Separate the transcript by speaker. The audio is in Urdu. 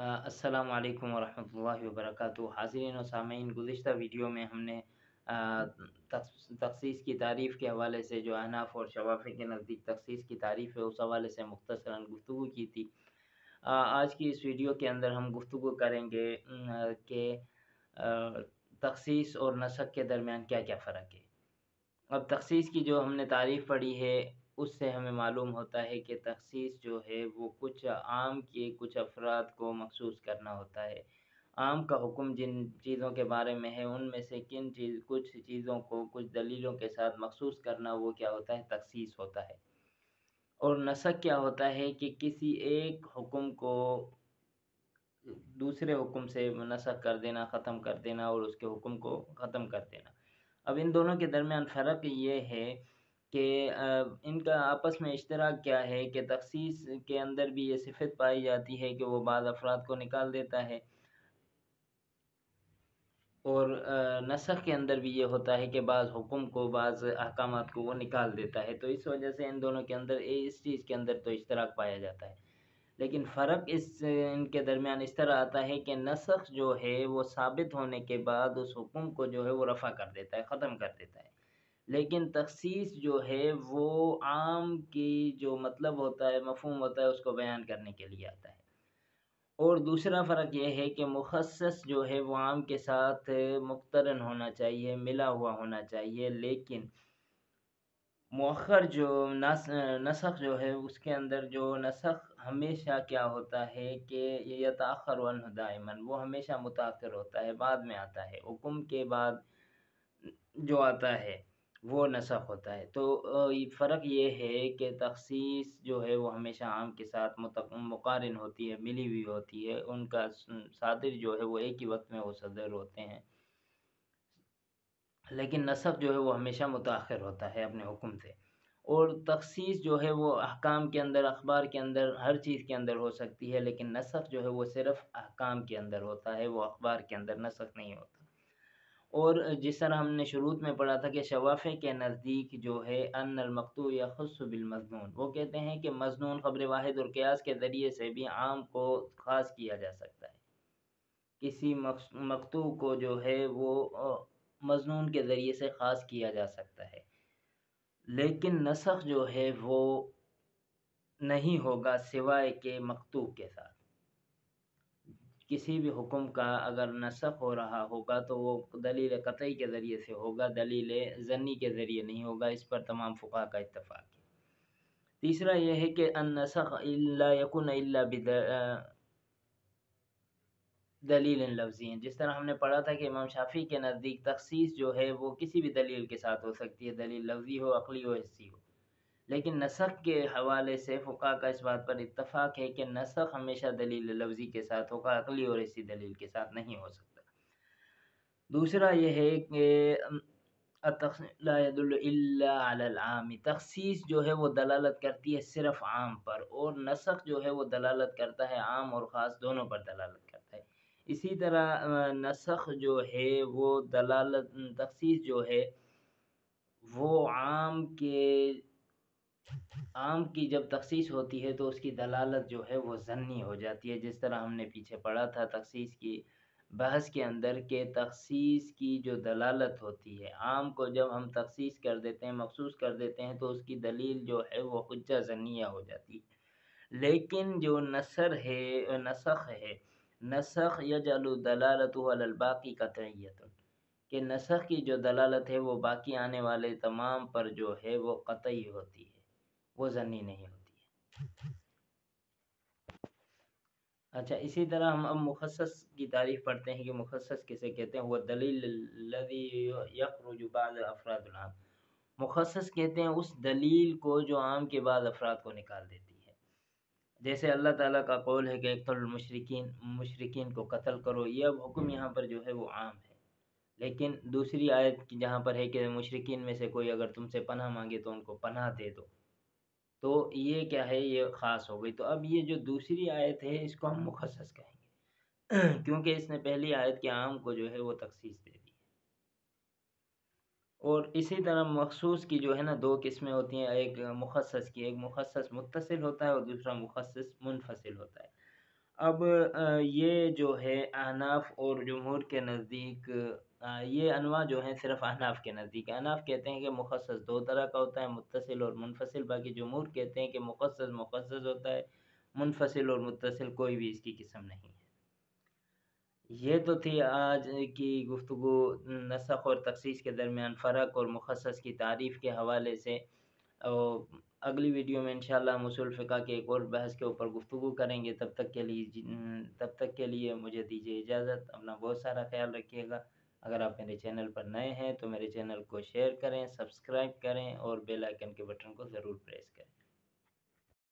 Speaker 1: السلام علیکم ورحمۃ اللہ وبرکاتہ حاضرین و سامعین، گزشتہ ویڈیو میں ہم نے تخصیص کی تعریف کے حوالے سے جو احناف اور شوافی کے نزدیک تخصیص کی تعریف ہے اس حوالے سے مختصراً گفتگو کی تھی۔ آج کی اس ویڈیو کے اندر ہم گفتگو کریں گے کہ تخصیص اور نسخ کے درمیان کیا کیا فرق ہے۔ اب تخصیص کی جو ہم نے تعریف پڑھی ہے اس سے ہمیں معلوم ہوتا ہے کہ تخصیص جو ہے وہ کچھ عام کے کچھ افراد کو مخصوص کرنا ہوتا ہے۔ عام کا حکم جن چیزوں کے بارے میں ہے ان میں سے کچھ چیزوں کو کچھ دلیلوں کے ساتھ مخصوص کرنا، وہ کیا ہوتا ہے؟ تخصیص ہوتا ہے۔ اور نسخ کیا ہوتا ہے کہ کسی ایک حکم کو دوسرے حکم سے نسخ کر دینا، ختم کر دینا اور اس کے حکم کو ختم کر دینا۔ اب ان دونوں کے درمیان فرق یہ ہے کہ ان کا آپس میں اشتراک کیا ہے کہ تخصیص کے اندر بھی یہ صفت پائی جاتی ہے کہ وہ بعض افراد کو نکال دیتا ہے، اور نسخ کے اندر بھی یہ ہوتا ہے کہ بعض حکم کو، بعض احکامات کو وہ نکال دیتا ہے۔ تو اس وجہ سے ان دونوں کے اندر اس چیز کے اندر تو اشتراک پایا جاتا ہے، لیکن فرق ان کے درمیان اس طرح آتا ہے کہ نسخ جو ہے وہ ثابت ہونے کے بعد اس حکم کو جو ہے وہ رفع کر دیتا ہے، ختم کر دیتا ہے، لیکن تخصیص جو ہے وہ عام کی جو مطلب ہوتا ہے، مفہوم ہوتا ہے، اس کو بیان کرنے کے لیے آتا ہے۔ اور دوسرا فرق یہ ہے کہ مخصص جو ہے وہ عام کے ساتھ مقترن ہونا چاہیے، ملا ہوا ہونا چاہیے، لیکن مؤخر جو نسخ جو ہے اس کے اندر جو نسخ ہمیشہ کیا ہوتا ہے کہ یہ یتاخر عنہ دائما، وہ ہمیشہ متاخر ہوتا ہے، بعد میں آتا ہے، حکم کے بعد جو آتا ہے وہ نسخ ہوتا ہے۔ تو فرق یہ ہے کہ تخصیص جو ہے وہ ہمیشہ عام کے ساتھ مقارن ہوتی ہے، ملی ہوئی ہوتی ہے، ان کا صادر جو ہے وہ ایک ہی وقت میں وہ صدر ہوتے ہیں، لیکن نسخ جو ہے وہ ہمیشہ متاخر ہوتا ہے اپنے حکم سے۔ اور تخصیص جو ہے وہ احکام کے اندر، اخبار کے اندر، ہر چیز کے اندر ہو سکتی ہے، لیکن نسخ جو ہے وہ صرف احکام کے اندر ہوتا ہے، وہ اخبار کے اندر نسخ نہیں ہوتا۔ اور جس طرح ہم نے شروط میں پڑھا تھا کہ شوافی کے نزدیک جو ہے ان المقطوع یخص بالمظنون، وہ کہتے ہیں کہ مظنون خبر واحد اور قیاس کے ذریعے سے بھی عام کو خاص کیا جا سکتا ہے۔ کسی مقطوع کو جو ہے وہ مظنون کے ذریعے سے خاص کیا جا سکتا ہے، لیکن نسخ جو ہے وہ نہیں ہوگا سوائے کہ مقطوع کے ساتھ۔ کسی بھی حکم کا اگر نسخ ہو رہا ہوگا تو وہ دلیل قطعی کے ذریعے سے ہوگا، دلیل ظنی کے ذریعے نہیں ہوگا، اس پر تمام فقہاء کا اتفاق ہے۔ تیسرا یہ ہے کہ النسخ لا یکن الا دلیل لفظی، جس طرح ہم نے پڑھا تھا کہ امام شافعی کے نزدیک تخصیص جو ہے وہ کسی بھی دلیل کے ساتھ ہو سکتی ہے، دلیل لفظی ہو، عقلی ہو، حسی ہو، لیکن نسخ کے حوالے سے فقہاء کا اس بات پر اتفاق ہے کہ نسخ ہمیشہ دلیل لفظی کے ساتھ ہوگا، عقلی اور حسی دلیل کے ساتھ نہیں ہو سکتا۔ دوسرا یہ ہے کہ لا يدل الا على العام، تخصیص جو ہے وہ دلالت کرتی ہے صرف عام پر، اور نسخ جو ہے وہ دلالت کرتا ہے عام اور خاص دونوں پر دلالت کرتا ہے۔ اسی طرح نسخ جو ہے وہ تخصیص جو ہے وہ عام کی جب تخصیص ہوتی ہے تو اس کی دلالت جو ہے وہ ظنی ہو جاتی ہے، جس طرح ہم نے پیچھے پڑھا تھا تخصیص کی بحث کے اندر کہ تخصیص کی جو دلالت ہوتی ہے، عام کو جب ہم تخصیص کر دیتے ہیں، مخصوص کر دیتے ہیں، تو اس کی دلیل جو ہے وہ حجہ ظنیہ ہو جاتی ہے، لیکن جو نسخ ہے، نسخ یجعل دلالته علی الباقی قطعیۃ، کہ نسخ کی جو دلالت ہے وہ باقی آنے والے تمام پر جو ہے وہ قطعی ہوتی ہے، وہ ظنی نہیں ہوتی ہے۔ اچھا، اسی طرح ہم اب مخصص کی تعریف پڑھتے ہیں کہ مخصص کسے کہتے ہیں۔ وہ دلیل الذی یخرج بعض افراد العام، مخصص کہتے ہیں اس دلیل کو جو عام کے بعض افراد کو نکال دیتی ہے۔ جیسے اللہ تعالیٰ کا قول ہے کہ اقتلوا المشرکین، مشرکین کو قتل کرو، یہ اب حکم یہاں پر جو ہے وہ عام ہے، لیکن دوسری آیت کی جہاں پر ہے کہ مشرکین میں سے کوئی اگر تم سے پناہ مانگے تو ان کو پناہ دے دو، تو یہ کیا ہے؟ یہ خاص ہو گئی۔ تو اب یہ جو دوسری آیت ہے اس کو ہم مخصص کہیں گے کیونکہ اس نے پہلی آیت کے عام کو جو ہے وہ تخصیص دے دی ہے۔ اور اسی طرح مخصوص کی جو ہے نا دو قسمیں ہوتی ہیں، ایک مخصص کی، ایک مخصص متصل ہوتا ہے اور دوسرا مخصص منفصل ہوتا ہے۔ اب یہ جو ہے احناف اور جمہور کے نزدیک یہ انواع جو ہیں صرف احناف کے نزدیک، احناف کہتے ہیں کہ مخصص دو طرح کا ہوتا ہے، متصل اور منفصل، باقی جمہور کہتے ہیں کہ مخصص مخصص ہوتا ہے، منفصل اور متصل کوئی بھی اس کی قسم نہیں ہے۔ یہ تو تھی آج کی گفتگو نسخ اور تخصیص کے درمیان فرق اور مخصص کی تعریف کے حوالے سے، اور اگلی ویڈیو میں انشاءاللہ ہم اصول فقہ کے ایک اور بحث کے اوپر گفتگو کریں گے۔ تب تک کے لیے مجھے دیجیے اجازت، اپنا بہت سارا خیال رکھیے گا۔ اگر آپ میرے چینل پر نئے ہیں تو میرے چینل کو شیئر کریں، سبسکرائب کریں اور بیل آئیکن کے بٹن کو ضرور پریس کریں۔